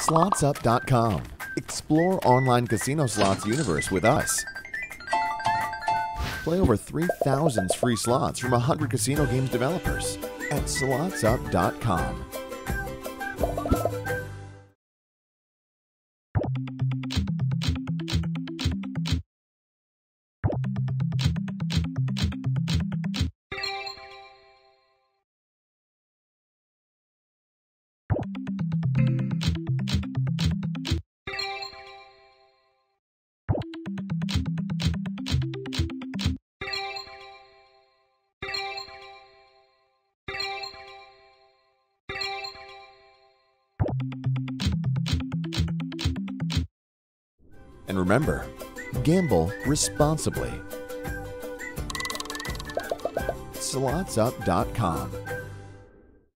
SlotsUp.com. Explore online casino slots universe with us. Play over 3,000 free slots from 100 casino games developers at SlotsUp.com. And remember, gamble responsibly. SlotsUp.com.